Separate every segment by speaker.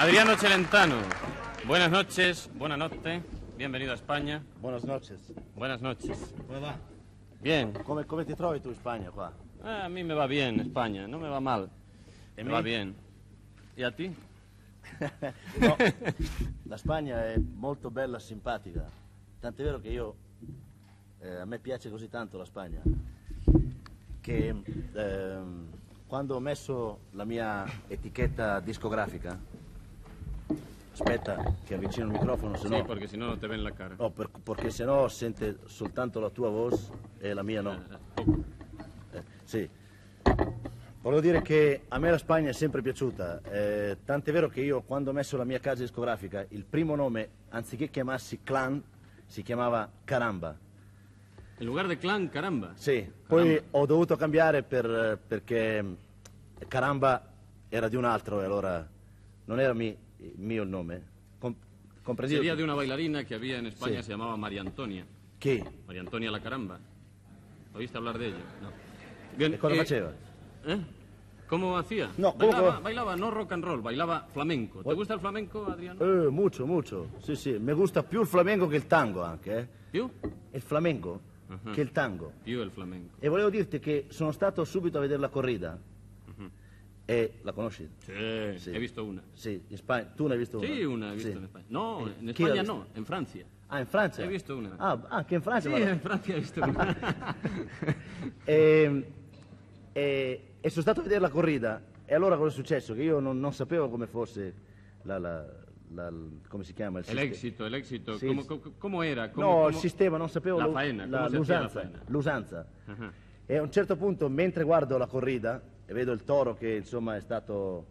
Speaker 1: Adriano Celentano, buenas noches, buena notte, bienvenido a España.
Speaker 2: Buenas noches.
Speaker 1: Buenas noches.
Speaker 2: Come va?
Speaker 1: Bien.
Speaker 2: Come ti trovi tu in Spagna qua?
Speaker 1: A mí me va bien España, no me va mal. Me va bien. ¿Y a ti?
Speaker 2: No, la Spagna è molto bella e simpatica. Tant'è vero che io, a me piace così tanto la Spagna, che quando ho messo la mia etichetta discografica, aspetta che avvicino il microfono, se no...
Speaker 1: Sí, porque si no, no te ven la cara.
Speaker 2: No, perché se no sente soltanto la tua voce e la mia no. Sì. Volevo dire che a me la Spagna è sempre piaciuta, tant'è vero che io quando ho messo la mia casa discografica, il primo nome, anziché chiamarsi Clan, si chiamava Caramba.
Speaker 1: En lugar de Clan, Caramba.
Speaker 2: Sì, poi ho dovuto cambiare perché Caramba era di un altro e allora non era mio il nome. Comprendido?
Speaker 1: Sería de una bailarina que había en España,
Speaker 2: Sí.
Speaker 1: se llamaba María Antonia.
Speaker 2: Chi?
Speaker 1: María Antonia la Caramba. ¿Oíste hablar de ella? No. Bien,
Speaker 2: E cosa faceva?
Speaker 1: ¿Eh? ¿Cómo hacía?
Speaker 2: No,
Speaker 1: bailaba no rock and roll, bailaba flamenco. ¿Te gusta el flamenco, Adriano?
Speaker 2: Mucho, mucho. Sì, sì, mi gusta più il flamenco che il tango anche.
Speaker 1: ¿Più?
Speaker 2: Il flamenco che il tango.
Speaker 1: Più el flamenco.
Speaker 2: E volevo dirti che sono stato subito a vedere la corrida. E la conosci?
Speaker 1: Sí,
Speaker 2: Sí.
Speaker 1: he visto una.
Speaker 2: Sì, in Spagna. Tu ne hai visto una?
Speaker 1: Sí, una he visto
Speaker 2: Sì.
Speaker 1: en España. No, en
Speaker 2: Chi l'ha
Speaker 1: España
Speaker 2: vista?
Speaker 1: no, en Francia.
Speaker 2: Ah, in Francia?
Speaker 1: He visto una.
Speaker 2: Ah, anche in Francia?
Speaker 1: Sí,
Speaker 2: ma-
Speaker 1: en Francia he visto una.
Speaker 2: E sono stato a vedere la corrida. E allora cosa è successo? Che io non sapevo come fosse come si chiama?
Speaker 1: El éxito, el éxito.
Speaker 2: Sí.
Speaker 1: ¿Cómo era?
Speaker 2: No, il sistema, non sapevo
Speaker 1: La faena, come si hacía la
Speaker 2: l'usanza.
Speaker 1: faena.
Speaker 2: L'usanza.
Speaker 1: Ajá.
Speaker 2: E a un certo punto, mentre guardo la corrida e vedo il toro che insomma è stato,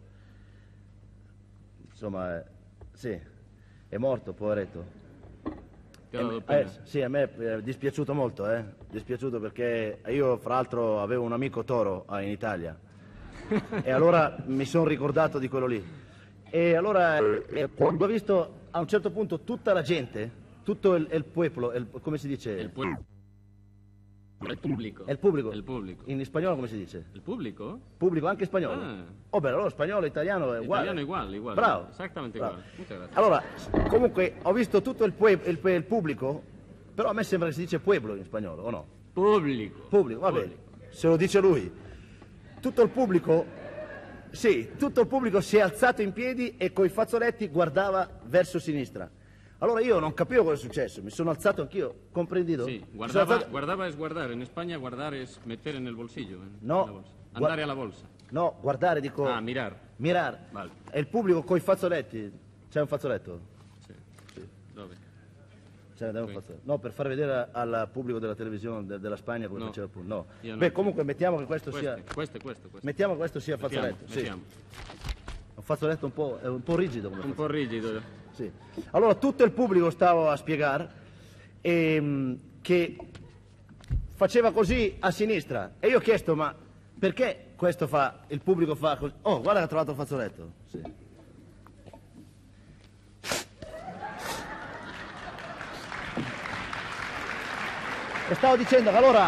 Speaker 2: insomma, sì, è morto, poveretto.
Speaker 1: Ti ha dato pena.
Speaker 2: Sì, a me è dispiaciuto molto, dispiaciuto perché io fra l'altro avevo un amico toro in Italia e allora mi sono ricordato di quello lì. E allora quando ho visto a un certo punto tutta la gente, tutto il pueblo, come si dice?
Speaker 1: El pueblo. El público.
Speaker 2: Il pubblico.
Speaker 1: El público.
Speaker 2: In spagnolo come si dice?
Speaker 1: ¿El público?
Speaker 2: Pubblico anche in spagnolo?
Speaker 1: Ah.
Speaker 2: Oh beh, allora spagnolo e italiano è uguale.
Speaker 1: Italiano igual.
Speaker 2: Bravo.
Speaker 1: Exactamente
Speaker 2: Bravo.
Speaker 1: igual. Muchas gracias.
Speaker 2: Allora, comunque ho visto tutto il pubblico, però a me sembra che si dice pueblo in spagnolo, o no?
Speaker 1: Público.
Speaker 2: Pubblico, va bene, se lo dice lui. Tutto il pubblico, sì, tutto il pubblico si è alzato in piedi e coi fazzoletti guardava verso sinistra. Allora io non capivo cosa è successo, mi sono alzato anch'io, comprendido?
Speaker 1: Sí,
Speaker 2: Mi sono alzato-
Speaker 1: guardaba es guardar. En España guardar es meter en el bolsillo. En
Speaker 2: No.
Speaker 1: la bolsa. Andare alla bolsa.
Speaker 2: No, guardare, dico...
Speaker 1: Ah, mirar.
Speaker 2: Mirar.
Speaker 1: Vale.
Speaker 2: E il pubblico coi fazzoletti, c'è un fazzoletto?
Speaker 1: Sí. Dove?
Speaker 2: C'è un fazzoletto. No, per far vedere al pubblico della televisione della Spagna come
Speaker 1: No.
Speaker 2: faceva il pubblico. No.
Speaker 1: Io no.
Speaker 2: Beh, comunque mettiamo che questo sia...
Speaker 1: Questo.
Speaker 2: Mettiamo che questo sia fazzoletto, sì.
Speaker 1: Mettiamo.
Speaker 2: Un fazzoletto è un po' rigido come
Speaker 1: Un po' rigido.
Speaker 2: Sì. Allora tutto il pubblico stavo a spiegare che faceva così a sinistra e io ho chiesto ma perché questo il pubblico fa così? Oh, guarda che ha trovato il fazzoletto. Sì. E stavo dicendo che allora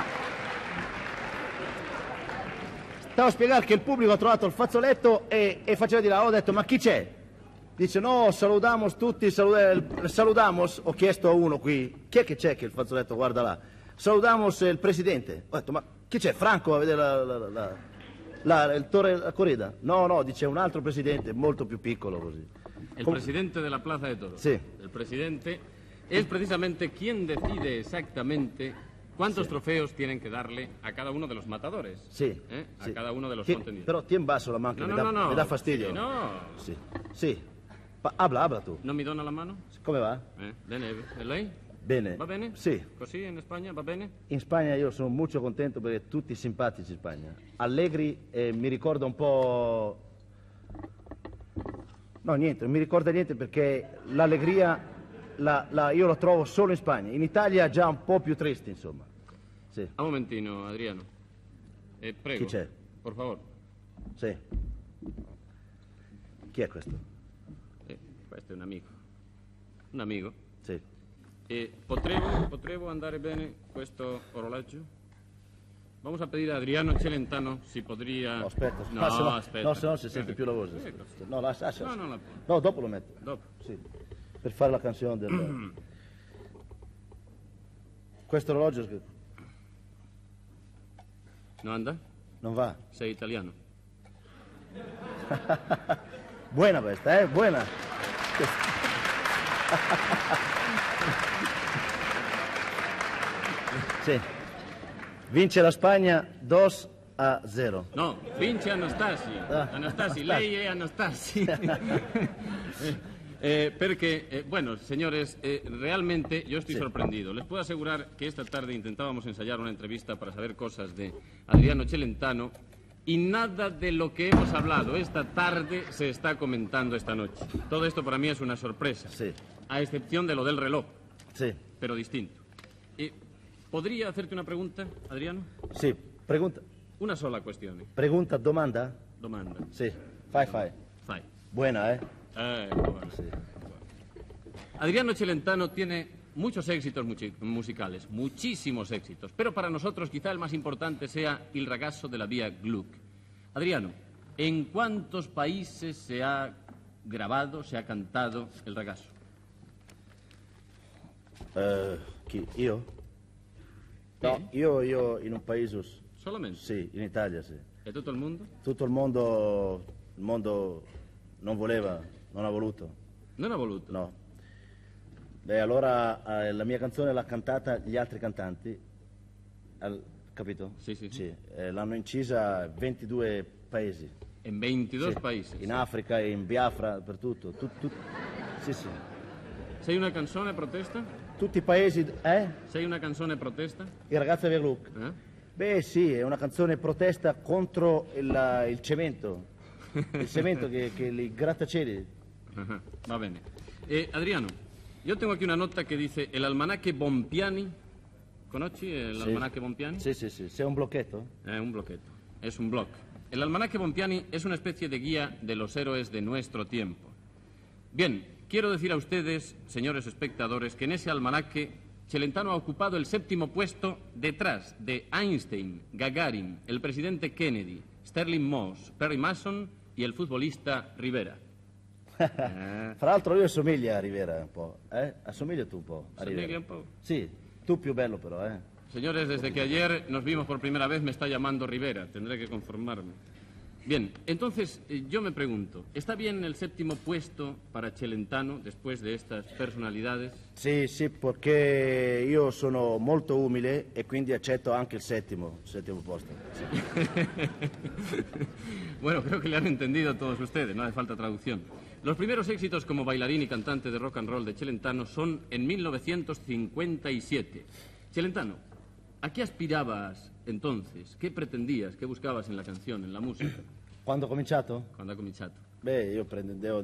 Speaker 2: stavo a spiegare che il pubblico ha trovato il fazzoletto e faceva di là, ho detto ma chi c'è? Dice no, saludamos tutti, saludamos, ho chiesto a uno qui, chi è che c'è che il fazzoletto guarda là? Saludamos il presidente. Ho detto ma chi c'è? Franco a vedere il torre la corrida? No, dice un altro presidente, molto più piccolo così.
Speaker 1: El presidente de la Plaza de Toros.
Speaker 2: Sí.
Speaker 1: El presidente es precisamente quien decide exactamente cuántos trofeos tienen que darle a cada uno de los matadores.
Speaker 2: Sì.
Speaker 1: A
Speaker 2: sì.
Speaker 1: cada uno de los
Speaker 2: Tien-
Speaker 1: contendidos.
Speaker 2: Però tien basso la mano che
Speaker 1: No.
Speaker 2: mi dà fastidio.
Speaker 1: Sí, no.
Speaker 2: Sì. Sì. Habla tu.
Speaker 1: ¿No mi dona la mano?
Speaker 2: Come va?
Speaker 1: Bene. ¿E lei?
Speaker 2: Bene.
Speaker 1: Va bene?
Speaker 2: Sì.
Speaker 1: Così in Spagna va bene?
Speaker 2: In Spagna io sono molto contento perché tutti simpatici in Spagna. Allegri mi ricorda un po'... No, niente, non mi ricorda niente perché l'allegria io la trovo solo in Spagna. In Italia è già un po' più triste, insomma. Sì,
Speaker 1: Un momentino, Adriano. Prego.
Speaker 2: Chi c'è?
Speaker 1: Por favor.
Speaker 2: sì. Chi è questo?
Speaker 1: Questo è un amico. Un amico.
Speaker 2: Sì.
Speaker 1: Potremmo andare bene questo orologio? Vamos a pedir a Adriano Celentano si podría...
Speaker 2: No, aspetta,
Speaker 1: No,
Speaker 2: no, se no si sente più la voce. No, lascia.
Speaker 1: No, non la può.
Speaker 2: No, dopo lo metto.
Speaker 1: Dopo.
Speaker 2: Sì, per fare la canzone del... Questo orologio
Speaker 1: Non anda?
Speaker 2: non va.
Speaker 1: Sei italiano.
Speaker 2: Buena questa, buena. Sì. Vince la Spagna 2-0.
Speaker 1: No, vince Anastasi.
Speaker 2: Ah,
Speaker 1: Anastasi,
Speaker 2: Anastasi.
Speaker 1: lei è Anastasi. Bueno, señores, realmente yo estoy sorprendido. Les puedo asegurar que esta tarde intentábamos ensayar una entrevista para saber cosas de Adriano Celentano y nada de lo que hemos hablado esta tarde se está comentando esta noche. Todo esto para mí es una sorpresa,
Speaker 2: Sí.
Speaker 1: a excepción de lo del reloj,
Speaker 2: Sì.
Speaker 1: pero distinto. ¿Podría hacerte una pregunta, Adriano?
Speaker 2: Sì, pregunta,
Speaker 1: Una sola cuestión.
Speaker 2: domanda?
Speaker 1: Domanda.
Speaker 2: Sì, fai.
Speaker 1: Fai.
Speaker 2: Buena,
Speaker 1: Bueno.
Speaker 2: Sì.
Speaker 1: Adriano Celentano tiene muchos éxitos musicales, muchísimos éxitos, pero para nosotros quizá el más importante sea Il ragazzo della via Gluck. Adriano, ¿en cuántos países se ha grabado, se ha cantado El ragazzo?
Speaker 2: Chi? Io? No, io in un paese,
Speaker 1: Solamente.
Speaker 2: sì, in Italia, sì.
Speaker 1: ¿De todo el mundo?
Speaker 2: Tutto il mondo non voleva, non ha voluto,
Speaker 1: Non ha voluto.
Speaker 2: no. Beh, allora la mia canzone l'ha cantata gli altri cantanti, capito?
Speaker 1: Sì.
Speaker 2: L'hanno incisa 22 paesi.
Speaker 1: En 22
Speaker 2: Sì.
Speaker 1: países.
Speaker 2: In Africa, in Biafra, per tutto. Sì.
Speaker 1: ¿Sei una canzone protesta?
Speaker 2: Tutti i paesi,
Speaker 1: ¿Sei una canzone protesta?
Speaker 2: Il ragazzo via Gluck.
Speaker 1: ¿Eh?
Speaker 2: Beh sì, è una canzone protesta contro il cemento, il cemento che i grattacieli.
Speaker 1: Ajá, va bene. Adriano, yo tengo aquí una nota que dice el almanaque Bompiani. ¿Conoci el almanaque Bompiani?
Speaker 2: Sì, c'è un blocchetto?
Speaker 1: Un bloqueto. Es un bloc. El almanaque Bompiani es una especie de guía de los héroes de nuestro tiempo. Bien, quiero decir a ustedes, señores espectadores, que en ese almanaque Celentano ha ocupado el 7º puesto detrás de Einstein, Gagarin, el presidente Kennedy, Sterling Moss, Perry Mason y el futbolista Rivera.
Speaker 2: Fra l'altro lui assomiglia a Rivera un po', Assomiglia tu un po' a
Speaker 1: Assomiglia
Speaker 2: Rivera.
Speaker 1: un po'?
Speaker 2: Sì, tu più bello però,
Speaker 1: Señores, desde que ayer nos vimos por primera vez me está llamando Rivera. Tendré que conformarme. Bien, entonces yo me pregunto, ¿está bien el 7º puesto para Celentano después de estas personalidades?
Speaker 2: Sì, perché io sono molto umile e quindi accetto anche il settimo posto.
Speaker 1: Bueno, creo que le han entendido todos ustedes, no hace falta traducción. Los primeros éxitos como bailarín y cantante de rock and roll de Celentano son en 1957. Celentano, ¿a qué aspirabas entonces? ¿Qué pretendías? ¿Qué buscabas en la canción, en la música,
Speaker 2: Quando ho cominciato?
Speaker 1: cuando ha cominciato?
Speaker 2: Beh, io pretendevo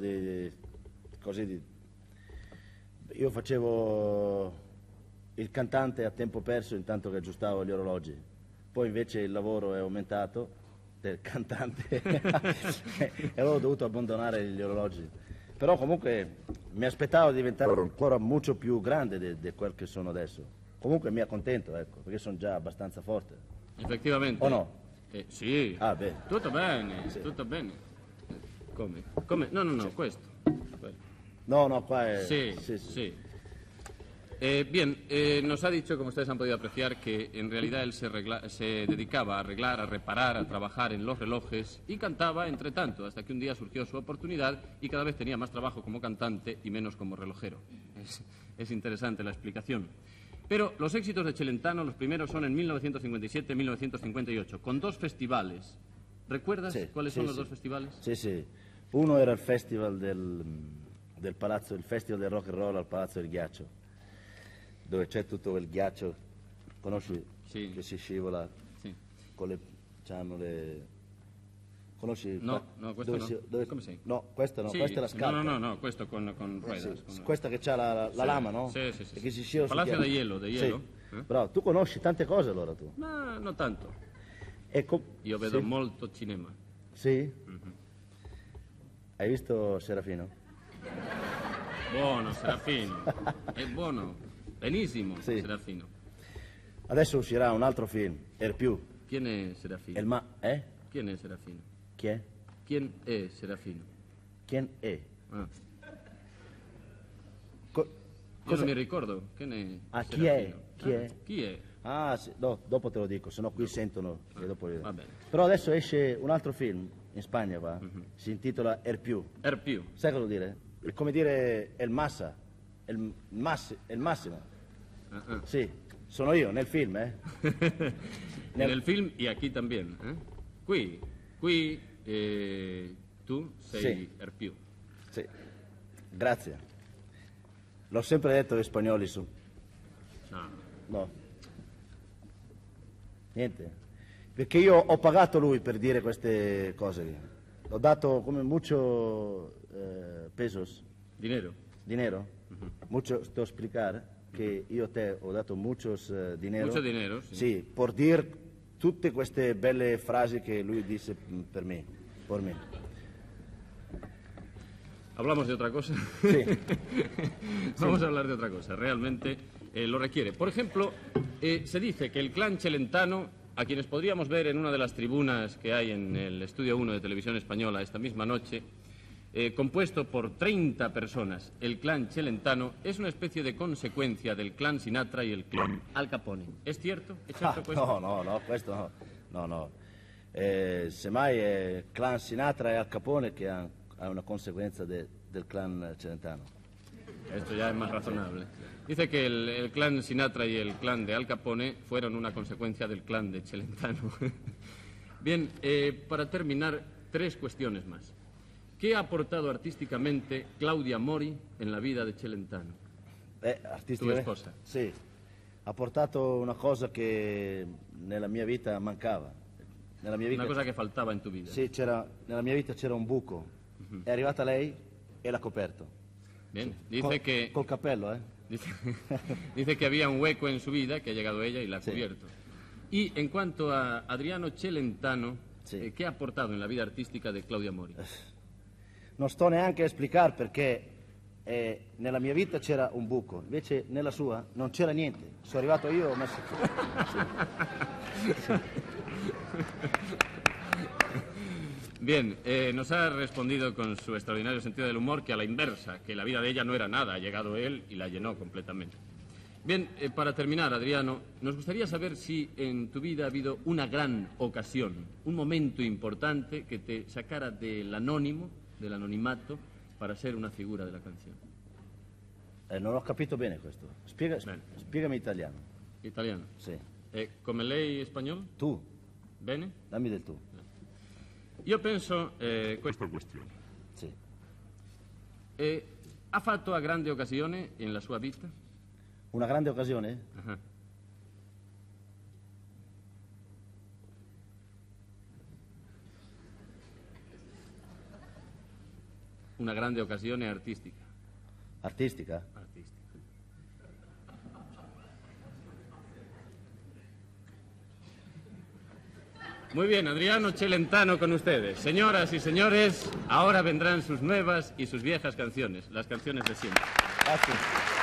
Speaker 2: Io facevo il cantante a tempo perso intanto che aggiustavo gli orologi. Poi invece il lavoro è aumentato del cantante e allora ho dovuto abbandonare gli orologi. Però comunque mi aspettavo di diventare ancora molto più grande di quel che sono adesso. Comunque mi accontento, ecco, perché sono già abbastanza forte.
Speaker 1: Effettivamente.
Speaker 2: O no?
Speaker 1: Sì.
Speaker 2: Ah, beh.
Speaker 1: Tutto bene, tutto bene. Come? No, questo.
Speaker 2: No, qua è...
Speaker 1: Sí. Bien, nos ha dicho, como ustedes han podido apreciar, que en realidad él se dedicaba a arreglar, a reparar, a trabajar en los relojes y cantaba entre tanto, hasta que un día surgió su oportunidad y cada vez tenía más trabajo como cantante y menos como relojero. Es interesante la explicación. Pero los éxitos de Celentano, los primeros son en 1957 y 1958, con 2 festivales. ¿Recuerdas cuáles son los 2 festivales?
Speaker 2: Sì. Uno era il festival del palazzo, il festival del rock and roll al Palazzo del Ghiaccio, dove c'è tutto il ghiaccio, conosci?
Speaker 1: Sì.
Speaker 2: Che si scivola,
Speaker 1: Sí.
Speaker 2: c'hanno le... Conosci?
Speaker 1: No, questo no. Come sei?
Speaker 2: No, questa no,
Speaker 1: Sì,
Speaker 2: questa è la scarpa.
Speaker 1: No, questo con ruedas.
Speaker 2: Sì, questa che c'ha la lama, no?
Speaker 1: Sì.
Speaker 2: E che si scivola.
Speaker 1: Palazzo de hielo,
Speaker 2: Sì.
Speaker 1: Sì.
Speaker 2: Bravo, tu conosci tante cose allora tu.
Speaker 1: Ma non tanto. Io vedo
Speaker 2: Sì.
Speaker 1: molto cinema.
Speaker 2: Sì? Hai visto Serafino?
Speaker 1: Buono, Serafino. È buono. Benissimo,
Speaker 2: Sì.
Speaker 1: Serafino.
Speaker 2: Adesso uscirà un altro film, Più.
Speaker 1: ¿Quién es Serafino? ¿Quién es Serafino?
Speaker 2: Chi è?
Speaker 1: ¿Quién es Serafino?
Speaker 2: ¿Quién è?
Speaker 1: Ah. Io
Speaker 2: Cosa?
Speaker 1: non mi ricordo. ¿Quién es
Speaker 2: Ah, chi
Speaker 1: Serafino?
Speaker 2: è? Chi è?
Speaker 1: Chi è?
Speaker 2: Ah, sì, no, dopo te lo dico, sennò qui sentono e dopo...
Speaker 1: Va bene.
Speaker 2: Però adesso esce un altro film, in Spagna va, si intitola Erpiù.
Speaker 1: Erpiù.
Speaker 2: Sai cosa vuol dire? È come dire El Massa, il massimo.
Speaker 1: Ah.
Speaker 2: Sì, sono io nel film,
Speaker 1: Nel film e aquí también. Qui tu sei
Speaker 2: Sì.
Speaker 1: Erpiù.
Speaker 2: Sì, grazie. L'ho sempre detto agli spagnoli su. No. Niente. Perché io ho pagato lui per dire queste cose. Ho dato come mucho pesos.
Speaker 1: Dinero.
Speaker 2: Dinero. Mucho, sto a spiegare che io te ho dato muchos dinero.
Speaker 1: Mucho dinero, sì.
Speaker 2: Sì, per dire tutte queste belle frasi che lui disse per me.
Speaker 1: ¿Hablamos de otra cosa?
Speaker 2: Sí.
Speaker 1: Vamos a hablar de otra cosa. Realmente lo requiere. Por ejemplo, se dice que el clan Celentano, a quienes podríamos ver en una de las tribunas que hay en el Estudio 1 de Televisión Española esta misma noche, compuesto por 30 personas, el clan Celentano es una especie de consecuencia del clan Sinatra y el clan Al Capone. ¿Es cierto? ¿Es cierto questo?
Speaker 2: No, questo no. Semmai è clan Sinatra e Al Capone che ha una conseguenza del clan Celentano.
Speaker 1: Esto ya es más razonable. Dice que el clan Sinatra y el clan de Al Capone fueron una consecuencia del clan de Celentano. Bien, para terminar, 3 cuestiones más. ¿Qué ha aportado artísticamente Claudia Mori en la vida de Celentano?
Speaker 2: Artistica,
Speaker 1: Tu sposa.
Speaker 2: Sì, ha portato una cosa che nella mia vita mancava. Nella mia vita,
Speaker 1: Una cosa che faltava in tu vida.
Speaker 2: Sì, nella mia vita c'era un buco. È arrivata lei e l'ha coperto.
Speaker 1: Bien, dice que...
Speaker 2: Col cappello,
Speaker 1: Dice que había un hueco en su vida, que ha llegado ella y la ha cubierto. Y en cuanto a Adriano Celentano,
Speaker 2: Sí.
Speaker 1: ¿qué ha aportado en la vida artística de Claudia Mori?
Speaker 2: Non sto neanche a spiegare perché nella mia vita c'era un buco, invece nella sua non c'era niente. Sono arrivato io e ho messo...
Speaker 1: Bien, nos ha respondido con su extraordinario sentido del humor que a la inversa, que la vida de ella no era nada, ha llegado él y la llenó completamente. Bien, para terminar, Adriano, nos gustaría saber si en tu vida ha habido una gran ocasión, un momento importante que te sacara del anónimo, del anonimato, para ser una figura de la canción.
Speaker 2: Non ho capito bene questo.
Speaker 1: Bene.
Speaker 2: Spiegami italiano.
Speaker 1: Italiano.
Speaker 2: Sì.
Speaker 1: Come lei spagnolo?
Speaker 2: Tu,
Speaker 1: Bene?
Speaker 2: dammi del tu.
Speaker 1: Io penso questa questione.
Speaker 2: Sì.
Speaker 1: Ha fatto a grande occasione nella sua vita?
Speaker 2: Una grande occasione?
Speaker 1: Ajá. Una grande occasione artistica.
Speaker 2: Artistica?
Speaker 1: Artistica. Muy bien, Adriano Celentano con ustedes. Señoras y señores, ahora vendrán sus nuevas y sus viejas canciones, las canciones de siempre.
Speaker 2: Grazie.